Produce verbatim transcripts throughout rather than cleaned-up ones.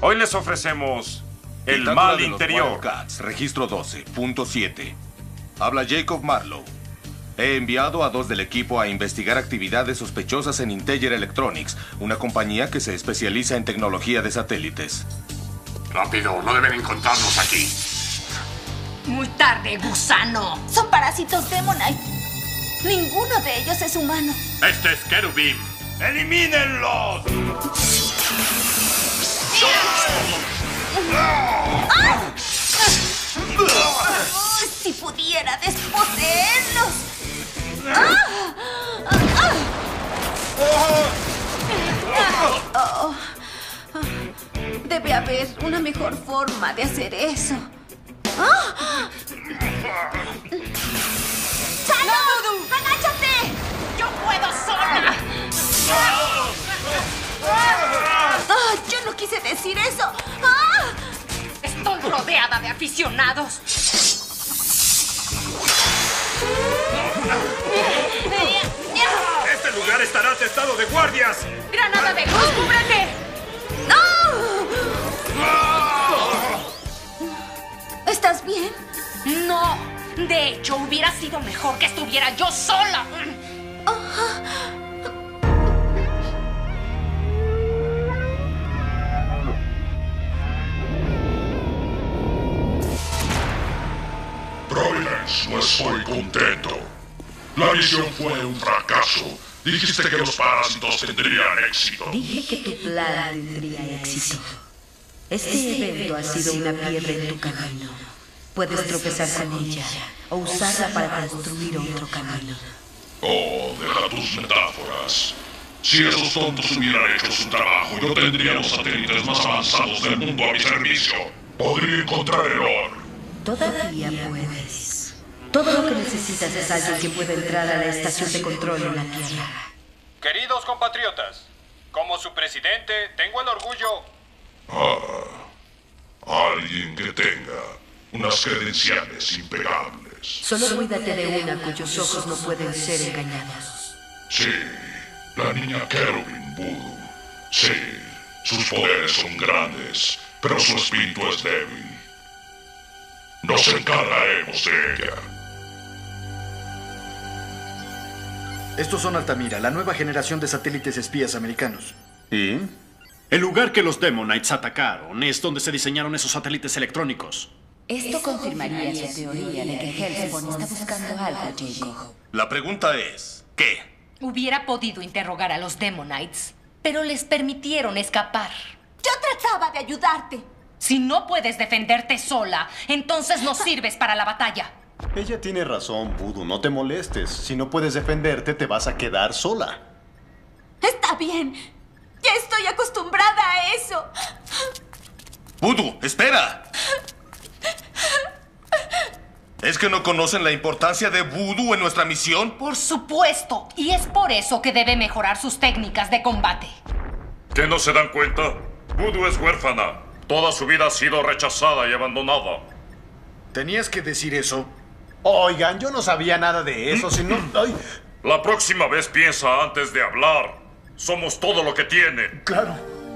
Hoy les ofrecemos el Bitácora mal de los interior. Wildcats, registro doce punto siete. Habla Jacob Marlowe. He enviado a dos del equipo a investigar actividades sospechosas en Integer Electronics, una compañía que se especializa en tecnología de satélites. Rápido, no deben encontrarnos aquí. Muy tarde, gusano. Son parásitos Demonite. Ninguno de ellos es humano. Este es Kerubim. ¡Elimínenlos! ¡Ah! ¡Oh, si pudiera desposeerlos! ¡Ah! ¡Ah! Oh. Debe haber una mejor forma de hacer eso. ¡Ah! ¡Salo! ¡Agáchate! ¡Yo puedo sola! ¡Ah! ¡Yo no quise decir eso! ¡Ah! Estoy rodeada de aficionados. ¡Este lugar estará atestado de guardias! ¡Granada de luz, cúbrete! ¡No! ¿Estás bien? No. De hecho, hubiera sido mejor que estuviera yo sola. Providence, no estoy contento. La misión fue un fracaso. Dijiste que los parásitos tendrían éxito. Dije que tu plan tendría éxito. Este evento ha sido una piedra en tu camino. Puedes tropezar con ella o usarla para construir otro camino. Oh, deja tus metáforas. Si esos tontos hubieran hecho su trabajo, yo tendría los satélites más avanzados del mundo a mi servicio. Podría encontrar el oro. Todavía puedes. Todo lo que necesitas es alguien que pueda entrar a la estación de control en la Tierra. Queridos compatriotas, como su presidente, tengo el orgullo... Ah, alguien que tenga unas credenciales impecables. Solo cuídate de una cuyos ojos no pueden ser engañados. Sí, la niña Kerubim Voodoo. Sí, sus poderes son grandes, pero su espíritu es débil. Nos encargaremos de ella. Estos son Altamira, la nueva generación de satélites espías americanos. ¿Y? El lugar que los Demonites atacaron es donde se diseñaron esos satélites electrónicos. Esto confirmaría su teoría de que Hellspawn está buscando algo, Jacob. La pregunta es, ¿qué? Hubiera podido interrogar a los Demonites, pero les permitieron escapar. Yo trataba de ayudarte. Si no puedes defenderte sola, entonces no sirves para la batalla. Ella tiene razón, Voodoo. No te molestes. Si no puedes defenderte, te vas a quedar sola. Está bien. Ya estoy acostumbrada a eso. Voodoo, espera. ¿Es que no conocen la importancia de Voodoo en nuestra misión? Por supuesto. Y es por eso que debe mejorar sus técnicas de combate. ¿Qué no se dan cuenta? Voodoo es huérfana. Toda su vida ha sido rechazada y abandonada. ¿Tenías que decir eso? Oigan, yo no sabía nada de eso, sino... Ay. La próxima vez piensa antes de hablar. Somos todo lo que tiene. Claro.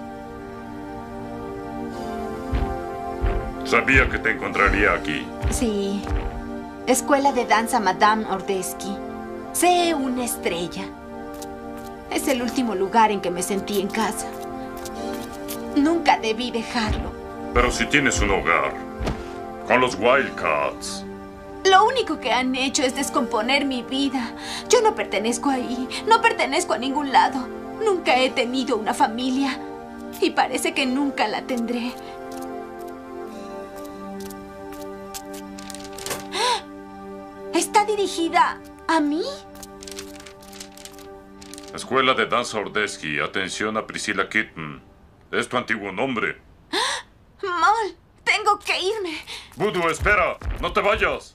Sabía que te encontraría aquí. Sí. Escuela de danza Madame Ordesky. Sé una estrella. Es el último lugar en que me sentí en casa. Nunca debí dejarlo. Pero si tienes un hogar, con los Wildcats. Lo único que han hecho es descomponer mi vida. Yo no pertenezco ahí. No pertenezco a ningún lado. Nunca he tenido una familia. Y parece que nunca la tendré. ¿Está dirigida a mí? Escuela de Danza Ordesky. Atención a Priscilla Kitten. Es tu antiguo nombre. Mol, tengo que irme. Voodoo, espera. No te vayas.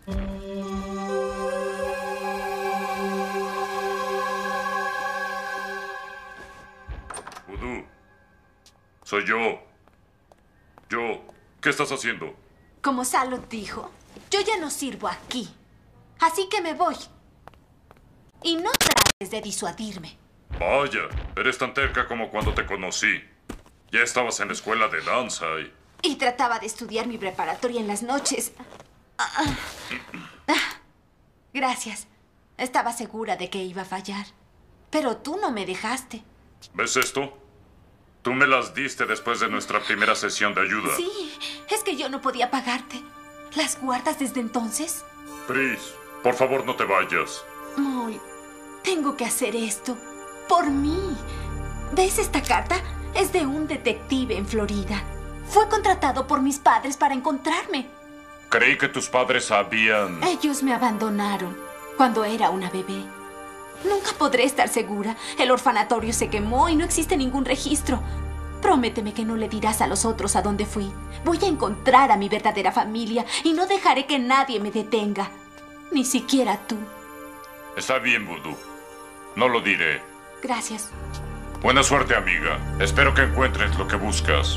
Voodoo. Soy yo. Yo. ¿Qué estás haciendo? Como Salot dijo, yo ya no sirvo aquí. Así que me voy. Y no trates de disuadirme. Vaya, eres tan terca como cuando te conocí. Ya estabas en la escuela de danza y... Y trataba de estudiar mi preparatoria en las noches. Ah, ah, gracias. Estaba segura de que iba a fallar. Pero tú no me dejaste. ¿Ves esto? Tú me las diste después de nuestra primera sesión de ayuda. Sí, es que yo no podía pagarte. ¿Las guardas desde entonces? Pris, por favor no te vayas. Moll, tengo que hacer esto. Por mí. ¿Ves esta carta? Es de un detective en Florida. Fue contratado por mis padres para encontrarme. Creí que tus padres habían... Ellos me abandonaron cuando era una bebé. Nunca podré estar segura. El orfanatorio se quemó y no existe ningún registro. Prométeme que no le dirás a los otros a dónde fui. Voy a encontrar a mi verdadera familia y no dejaré que nadie me detenga. Ni siquiera tú. Está bien, Voodoo. No lo diré. Gracias. Buena suerte, amiga. Espero que encuentres lo que buscas.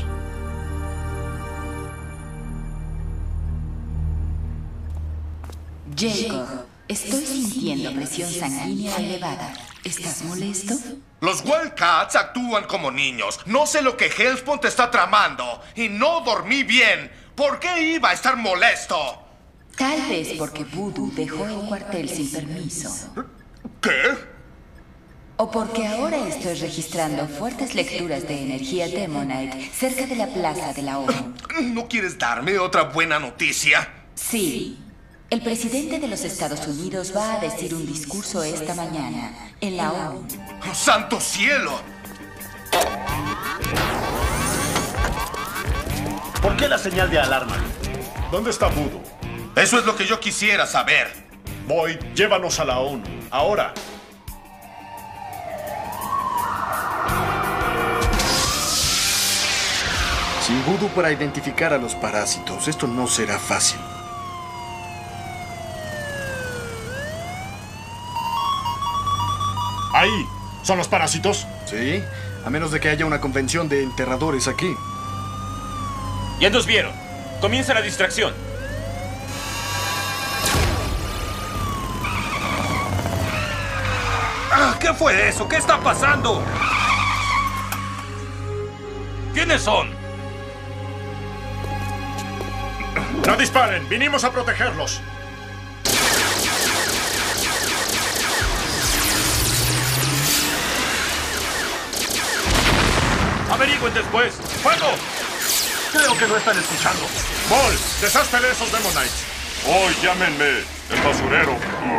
Jacob, estoy sintiendo presión sanguínea elevada. ¿Estás molesto? Los Wildcats actúan como niños. No sé lo que Hellspawn está tramando. Y no dormí bien. ¿Por qué iba a estar molesto? Tal vez porque Voodoo dejó el cuartel sin permiso. ¿Qué? O porque ahora estoy registrando fuertes lecturas de energía Demonite cerca de la plaza de la ONU. ¿No quieres darme otra buena noticia? Sí. El presidente de los Estados Unidos va a decir un discurso esta mañana en la ONU. ¡Santo cielo! ¿Por qué la señal de alarma? ¿Dónde está Voodoo? Eso es lo que yo quisiera saber. Boyd, llévanos a la ONU. Ahora. Sin Voodoo para identificar a los parásitos, esto no será fácil. Ahí. ¿Son los parásitos? Sí, a menos de que haya una convención de enterradores aquí. Ya nos vieron. Comienza la distracción. Ah, ¿qué fue eso? ¿Qué está pasando? ¿Quiénes son? ¡No disparen! ¡Vinimos a protegerlos! ¡Averigüen después! ¡Fuego! Creo que no están escuchando. ¡Ball! ¡Deshástele esos Demonites! ¡Oh, llámenme! ¡El basurero!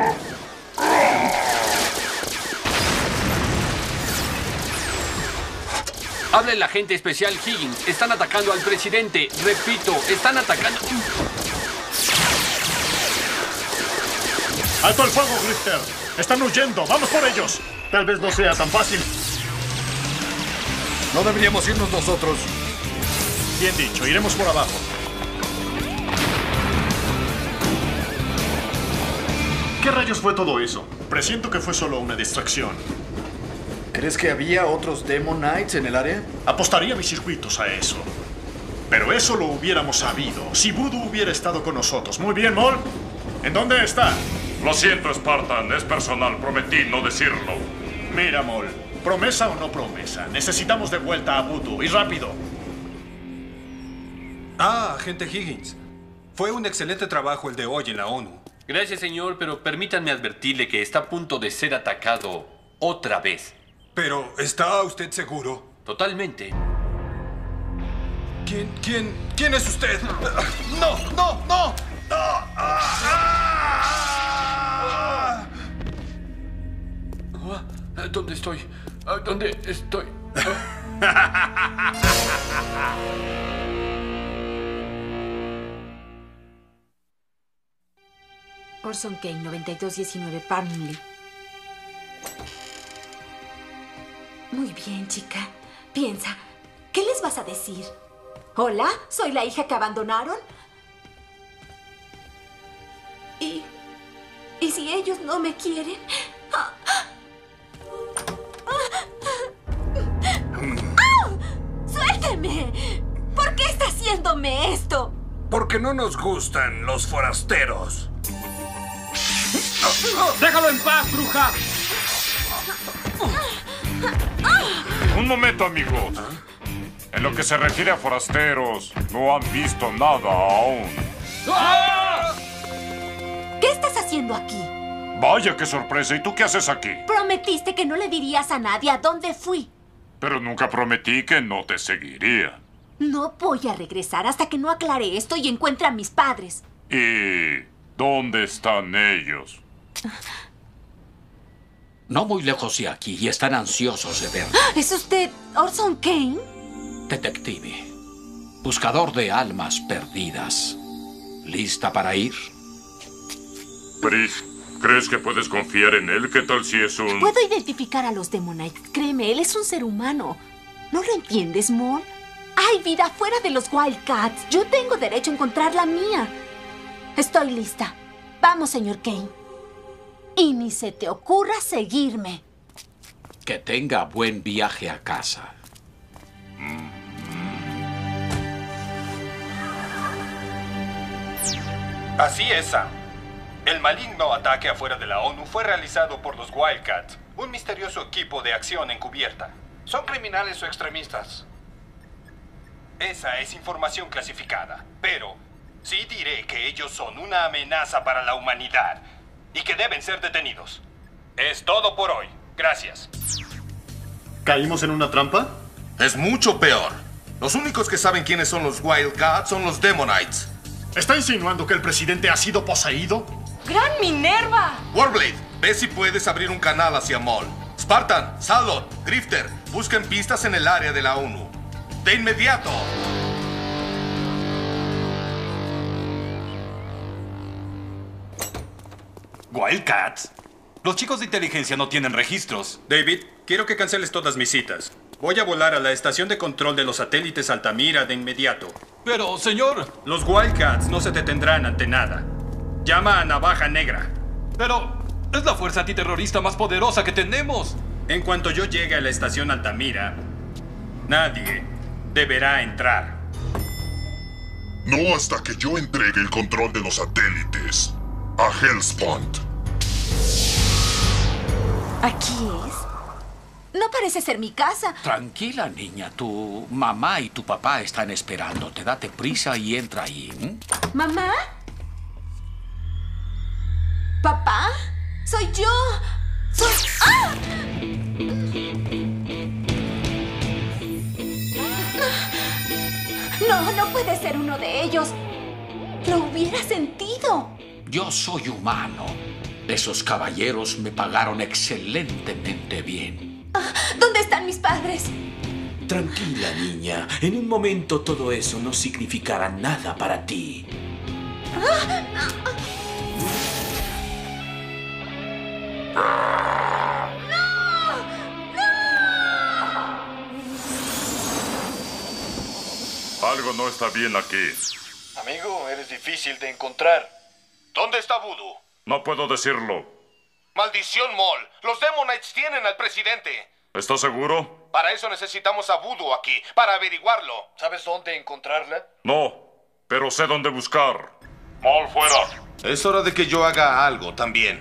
Habla el agente especial Higgins. Están atacando al presidente. Repito, están atacando... ¡Alto el fuego, Grifter! ¡Están huyendo! ¡Vamos por ellos! Tal vez no sea tan fácil. No deberíamos irnos nosotros. Bien dicho, iremos por abajo. ¿Qué rayos fue todo eso? Presiento que fue solo una distracción. ¿Crees que había otros Demonites en el área? Apostaría mis circuitos a eso. Pero eso lo hubiéramos sabido si Voodoo hubiera estado con nosotros. Muy bien, Moll. ¿En dónde está? Lo siento, Spartan. Es personal. Prometí no decirlo. Mira, Moll. Promesa o no promesa. Necesitamos de vuelta a Voodoo. Y rápido. Ah, agente Higgins. Fue un excelente trabajo el de hoy en la ONU. Gracias, señor, pero permítanme advertirle que está a punto de ser atacado otra vez. Pero, ¿está usted seguro? Totalmente. ¿Quién, quién, quién es usted? ¡No, no, no! ¿Dónde estoy? ¿Dónde estoy? Orson Kane, noventa y dos diecinueve, Parnley. Muy bien, chica. Piensa, ¿qué les vas a decir? ¿Hola? ¿Soy la hija que abandonaron? ¿Y, y si ellos no me quieren? ¡Ah! ¡Suélteme! ¿Por qué está haciéndome esto? Porque no nos gustan los forasteros. ¡Déjalo en paz, bruja! Un momento, amigos. En lo que se refiere a forasteros, no han visto nada aún. ¡Ah! ¿Qué estás haciendo aquí? Vaya, qué sorpresa. ¿Y tú qué haces aquí? Prometiste que no le dirías a nadie a dónde fui. Pero nunca prometí que no te seguiría. No voy a regresar hasta que no aclare esto y encuentre a mis padres. ¿Y dónde están ellos? No muy lejos de aquí y están ansiosos de ver. ¿Es usted Orson Kane? Detective. Buscador de almas perdidas. ¿Lista para ir? Pris, ¿crees que puedes confiar en él? ¿Qué tal si es un...? Puedo identificar a los Demonites. Créeme, él es un ser humano. ¿No lo entiendes, Maul? Hay vida fuera de los Wildcats. Yo tengo derecho a encontrar la mía. Estoy lista. Vamos, señor Kane. Y ni se te ocurra seguirme. Que tenga buen viaje a casa. Así es, Sam. El maligno ataque afuera de la ONU fue realizado por los Wildcats, un misterioso equipo de acción encubierta. ¿Son criminales o extremistas? Esa es información clasificada, pero sí diré que ellos son una amenaza para la humanidad y que deben ser detenidos. Es todo por hoy. Gracias. ¿Caímos en una trampa? Es mucho peor. Los únicos que saben quiénes son los Wildcats son los Demonites. ¿Está insinuando que el presidente ha sido poseído? ¡Gran Minerva! Warblade, ve si puedes abrir un canal hacia Maul. Spartan, Salot, Grifter, busquen pistas en el área de la ONU. ¡De inmediato! ¿Wildcats? Los chicos de inteligencia no tienen registros. David, quiero que canceles todas mis citas. Voy a volar a la estación de control de los satélites Altamira de inmediato. Pero, señor... Los Wildcats no se detendrán ante nada. Llama a Navaja Negra. Pero es la fuerza antiterrorista más poderosa que tenemos. En cuanto yo llegue a la estación Altamira, nadie deberá entrar. No hasta que yo entregue el control de los satélites a Hellspawn. ¿Aquí es? No parece ser mi casa. Tranquila, niña. Tu mamá y tu papá están esperándote. Date prisa y entra ahí. ¿eh? ¿Mamá? ¿Papá? ¡Soy yo! ¡Soy... ¡Ah! No, no puede ser uno de ellos. Lo hubiera sentido. Yo soy humano. Esos caballeros me pagaron excelentemente bien. ¿Dónde están mis padres? Tranquila, niña. En un momento todo eso no significará nada para ti. Algo no está bien aquí. Amigo, eres difícil de encontrar. ¿Dónde está Voodoo? No puedo decirlo. ¡Maldición, Maul! ¡Los Demonites tienen al presidente! ¿Estás seguro? Para eso necesitamos a Voodoo aquí, para averiguarlo. ¿Sabes dónde encontrarla? No, pero sé dónde buscar. Maul, fuera. Es hora de que yo haga algo también.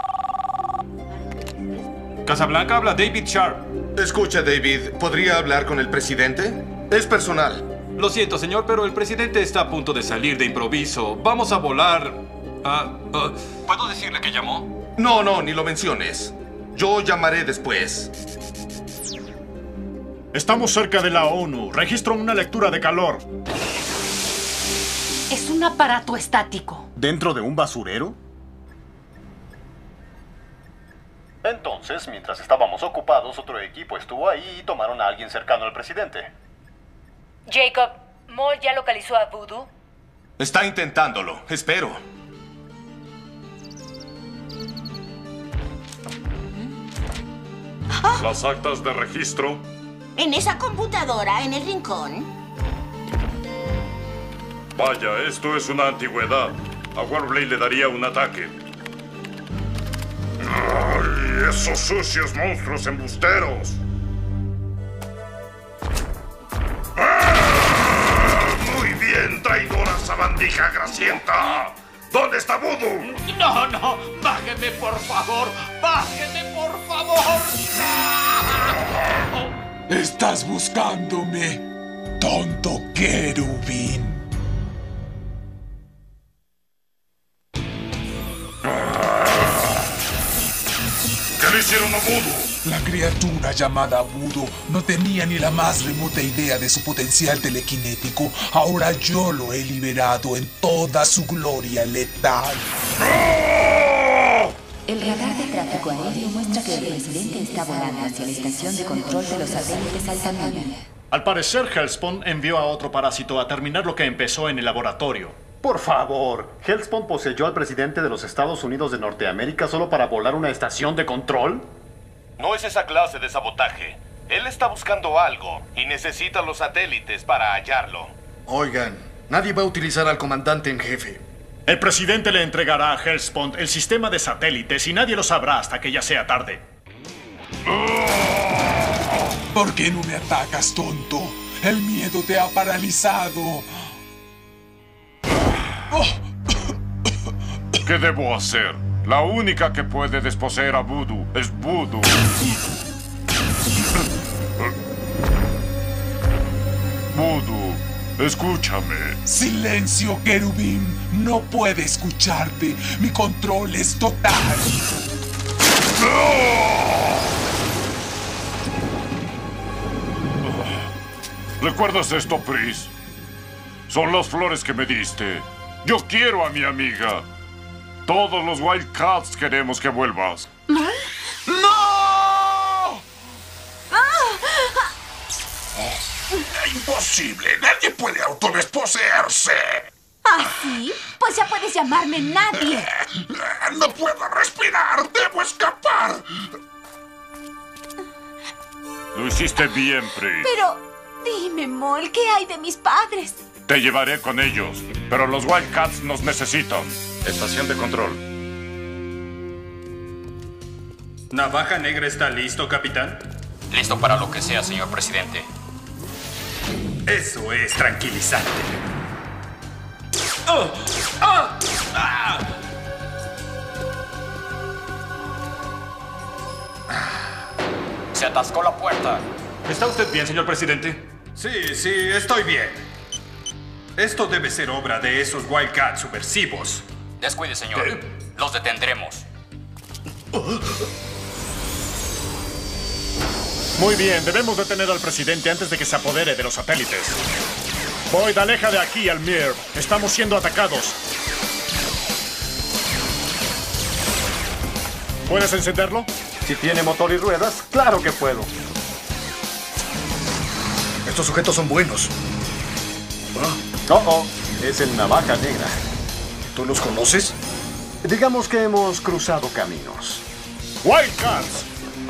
Casablanca, habla David Sharp. Escucha, David, ¿podría hablar con el presidente? Es personal. Lo siento, señor, pero el presidente está a punto de salir de improviso. Vamos a volar... Uh, uh, ¿Puedo decirle que llamó? No, no, ni lo menciones. Yo llamaré después. Estamos cerca de la ONU. Registro una lectura de calor. Es un aparato estático. ¿Dentro de un basurero? Entonces, mientras estábamos ocupados, otro equipo estuvo ahí y tomaron a alguien cercano al presidente. Jacob, ¿Maul ya localizó a Voodoo? Está intentándolo. Espero. Las actas de registro. En esa computadora, en el rincón. Vaya, esto es una antigüedad. A Warblade le daría un ataque. ¡Ay, esos sucios monstruos embusteros! ¡Ah! ¡Muy bien, traidora sabandija grasienta! ¿Dónde está Voodoo? No, no, bájeme, por favor. Bájeme, por favor. Estás buscándome. tonto querubín. ¿Qué le hicieron a Voodoo? La criatura llamada Voodoo no tenía ni la más remota idea de su potencial telequinético. Ahora yo lo he liberado en toda su gloria letal. El radar de tráfico aéreo muestra que el presidente está volando hacia la estación de control de los satélites Altamira. Al parecer, Hellspawn envió a otro parásito a terminar lo que empezó en el laboratorio. Por favor, ¿Hellspawn poseyó al presidente de los Estados Unidos de Norteamérica solo para volar una estación de control? No es esa clase de sabotaje. Él está buscando algo y necesita los satélites para hallarlo. Oigan, nadie va a utilizar al comandante en jefe. El presidente le entregará a Hellspawn el sistema de satélites y nadie lo sabrá hasta que ya sea tarde. ¿Por qué no me atacas, tonto? El miedo te ha paralizado. ¿Qué debo hacer? La única que puede desposeer a Voodoo es Voodoo. Voodoo, escúchame. Silencio, querubín. No puede escucharte. Mi control es total. ¿Recuerdas esto, Pris? Son las flores que me diste. Yo quiero a mi amiga. Todos los Wildcats queremos que vuelvas. ¡No! ¡Imposible! ¡Nadie puede autodesposeerse! ¿Ah, sí? Pues ya puedes llamarme nadie. ¡No puedo respirar! ¡Debo escapar! Lo hiciste bien, Pris. Pero, dime, Mol, ¿qué hay de mis padres? Te llevaré con ellos, pero los Wildcats nos necesitan. Estación de control. ¿Navaja Negra está listo, capitán? Listo para lo que sea, señor presidente. Eso es tranquilizante. ¡Oh! ¡Ah! ¡Ah! Se atascó la puerta. ¿Está usted bien, señor presidente? Sí, sí, estoy bien. Esto debe ser obra de esos Wildcats subversivos. Descuide, señor. ¿Qué? Los detendremos. Muy bien, debemos detener al presidente antes de que se apodere de los satélites. Boyd, aleja de aquí al Mir. Estamos siendo atacados. ¿Puedes encenderlo? Si tiene motor y ruedas, claro que puedo. Estos sujetos son buenos. Oh, oh, es el Navaja Negra. ¿Tú los conoces? Digamos que hemos cruzado caminos. ¡Wildcats!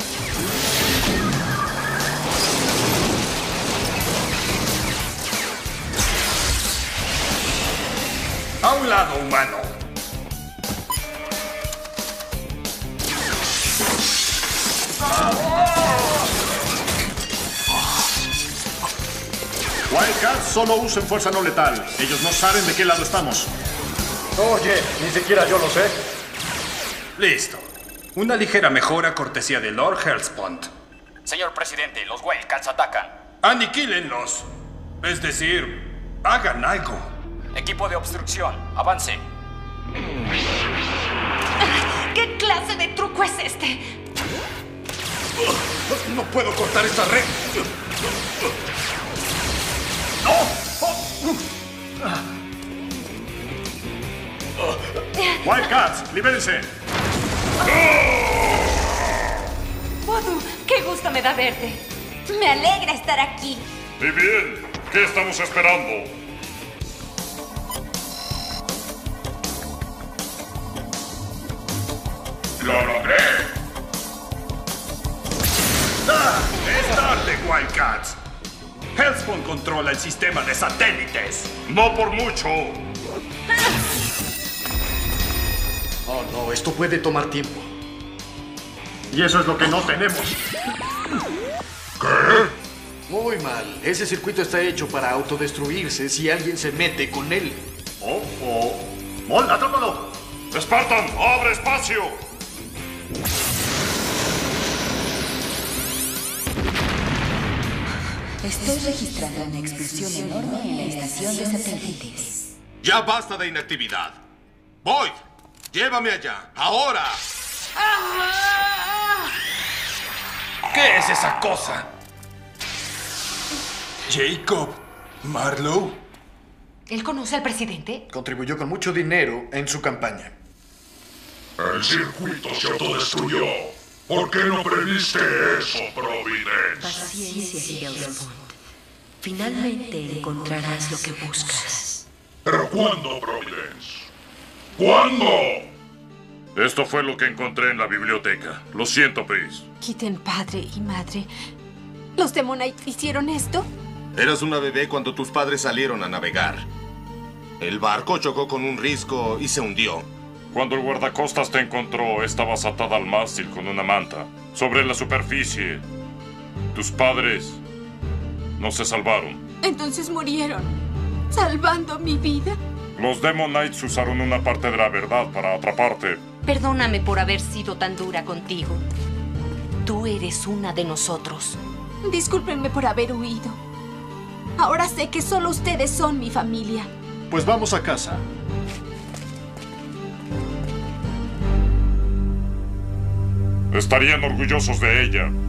A un lado, humano. Wildcats solo usen fuerza no letal. Ellos no saben de qué lado estamos. Oye, ni siquiera yo lo sé. Listo. Una ligera mejora cortesía de Lord Hellspawn. Señor presidente, los Wildcats atacan. Aniquílenlos. Es decir, hagan algo. Equipo de obstrucción, avance. ¿Qué clase de truco es este? No puedo cortar esta red. Wildcats, libérense. Voodoo, qué gusto me da verte. Me alegra estar aquí. Y bien, ¿qué estamos esperando? ¡Lo logré! ¡Ah! ¡Es tarde, Wildcats! Hellspawn controla el sistema de satélites. No por mucho. Oh, no, esto puede tomar tiempo. Y eso es lo que no tenemos. ¿Qué? Muy mal. Ese circuito está hecho para autodestruirse si alguien se mete con él. Oh, oh. ¡Mol, atrápalo! ¡Spartan, abre espacio! Estoy registrando una explosión enorme en la estación de satélites. Ya basta de inactividad. Void, llévame allá, ahora. ¿Qué es esa cosa? Jacob Marlowe. ¿Él conoce al presidente? Contribuyó con mucho dinero en su campaña. El circuito se autodestruyó. ¿Por qué no previste eso, Providence? Paciencia, Gideon. Finalmente encontrarás lo que buscas. ¿Pero cuándo, Providence? ¿Cuándo? Esto fue lo que encontré en la biblioteca. Lo siento, Pris. Quiten padre y madre. ¿Los Demonites hicieron esto? Eras una bebé cuando tus padres salieron a navegar. El barco chocó con un risco y se hundió. Cuando el guardacostas te encontró, estabas atada al mástil con una manta. Sobre la superficie, tus padres no se salvaron. Entonces murieron, salvando mi vida. Los Demonites usaron una parte de la verdad para atraparte. Perdóname por haber sido tan dura contigo. Tú eres una de nosotros. Discúlpenme por haber huido. Ahora sé que solo ustedes son mi familia. Pues vamos a casa. Estarían orgullosos de ella.